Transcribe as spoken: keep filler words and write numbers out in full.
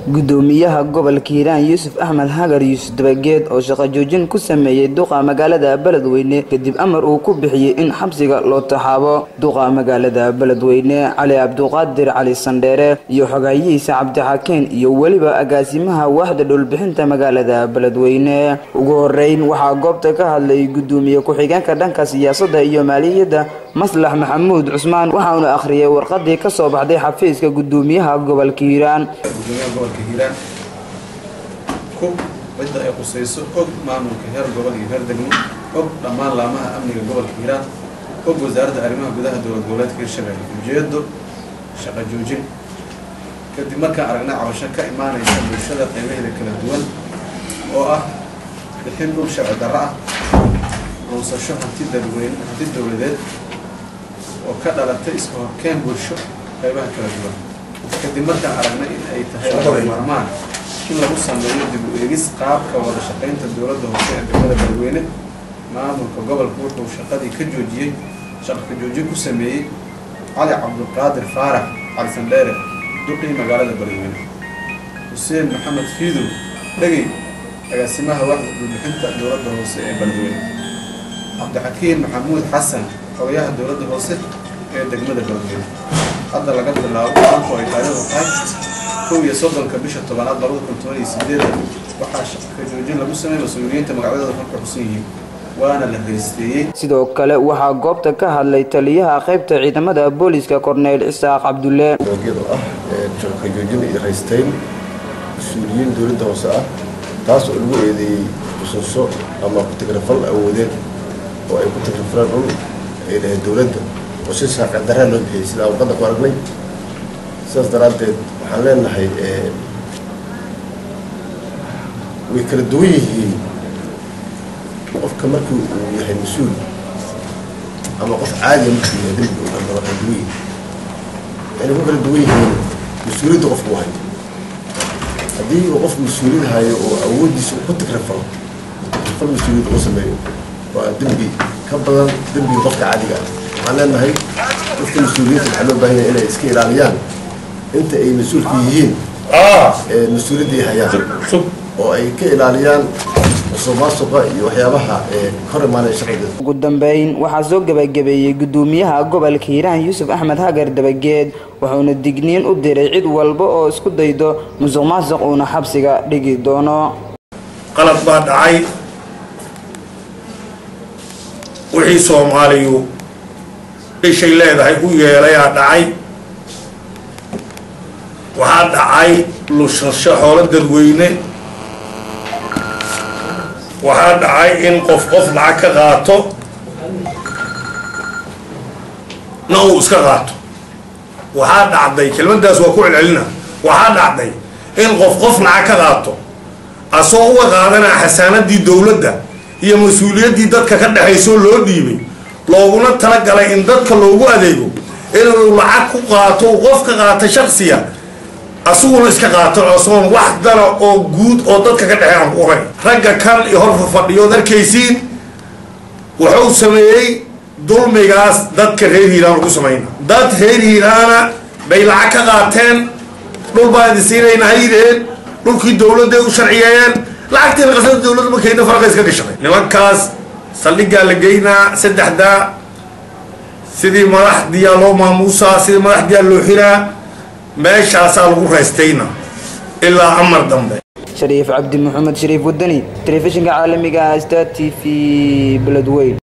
gudoomiyaha gobolka Hiiraan Yuusuf Axmed Hagar Yuusuf Dabageed oo shaqo joojin ku sameeyay duqa magaalada Beledweyne kadib amar uu ku bixiyay in xabsiga loo taxaabo duqa magaalada Beledweyne Cali Abduqaadir Cali Sandheere iyo xogayihiisa Cabdi Xakeen iyo waliba agaasimaha waaxda dhulbixinta magaalada Beledweyne ugu horeyn waxa goobta ka hadlay gudoomiye ku xigeenka dhanka siyaasadda iyo maaliyadda Maslax Maxamuud Cusmaan waxa uu akhriyay warqadii ka soo baxday xafiiska gudoomiyaha gobolka Hiiraan Hiiraan ku wada ay qusayso og maamulka heer gobol iyo heer degmo og dhammaan laamaha amniga gobolka Hiiraan og wasaaradda arrimaha gudaha dowlad goboleedka Hirshabelle ujeedo shaqo joojin kadib markaan aragnay cabasho ka imaanaysa bulshada qaybaheeda kala duwan oo ah bixin dhul sharci darro ah ruusasho hanti dadweyne hanti dowladeed oo ka dhalatay iska horkeen bulsho qaybaha kala duwan kadib markaan aragnay in ay tahay marmaan in lagu sameeyo dib u eegis qaabka wada shaqaynta dowladda hoose ee degmada Beledweyne maamulka gobolka wuxuu shaqadii ka joojiyay shaqo joojin ku sameeyay Cali Abduqaadir Faarax Cali Sandheere duqii magaalada Beledweyne Hussein Maxamed Fiido dhagay agaasimaha waaxda dhulbixinta dowladda hoose ee Beledweyne Cabdi Xakeen Maxamuud Xasan xogayaha dowladda hoose ee degmada Beledweyne hadda laga bilaabo maanta ay taariikhdu tahay kow iyo soddonka bisha tobnaad labada kun toban iyo sideed waxaa shaqo joojin lagu sameeyay mas'uuliyiinta magacyadooda halka xusan yihiin waana la reesteyay sidoo kale waxa goobta ka hadlay taliyaha qaybta ciidamada booliska Corneel Isaaq Cabdulle oo ah shaqo joojin iyo reesteyn mas'uuliyiin dowladda hoose ah taas oo lagu eedeeyay xusuuso ama ku tagrafal awoodeed oo ay ku tagrafaan dhul ee dowladda وشيء شاق درها لو بحيث لا وقد قربني ساس درات حلنا نحي ويكردويه قف كمركو يحي مسؤول أما قف عادي ممكن يدري أما كردويه يعني هو كردويه مسؤولية قف واحد هذه وقف مسؤولية هاي أودي سو كنت كرفل كرفل مسؤولية قسمه ودنبي كبلا دنبي قف عادي قال أنا هاي وفي مسؤولية الحلول بهنا إلى إسكيل عليان أنت أي مسؤول فيهين آه المسؤولية دي هيان أو أي كيل عليان وصوما صقا يحيابها كرم على شغل قدام بين وحزوج جب جبي قدوميها قبل كيران يوسف أحمد هاجر دبجد وحون الدجنين أبدر عيد والبقى اسكت ديدا مزوما زقونا حبسك رجي دونا قلب بعد عي وحي صوماليو شيء لا هذا هو يلا دعي وهذا دعي لوش الشهر الدروينة وهذا دعي إن قف قف معك غاتو نو سكغاتو وهذا عدي كلمة ده سوى كل علنا وهذا عدي إن قف قف معك غاتو أصوّا غادنا حسانة دي دولة ده هي مسؤولية دي ده كذا حيسون لو ديبي looguna tala galay in dadka loogu adeego inuu lacag ku qaato qofka qaata shakhsiga asuguna iska qaato asoon wax dara oo guud oo dadka ka dhaxay u hay ragga kan iyo hor fadhiyo darkaysiin wuxuu sameeyay dulmigaas dadka reer Hiiraan ku sameeyna dad reer Hiiraana bay lacag ka qaateen dhul baad siinayna haydeen dhulkii dawladda u sharciyeeyeen lacagtii qasad dawladda ma keenay farqi iska gashay nimankaas صليقة لقينا سدح دا سيدي مراح ديالو ماموسا سيدي مراح ديالو حيرا ماش عسال غرستينا إلا أمر دمبي شريف عبد محمد شريف ودني تلفزيون عالمي استاذ في بلدوين.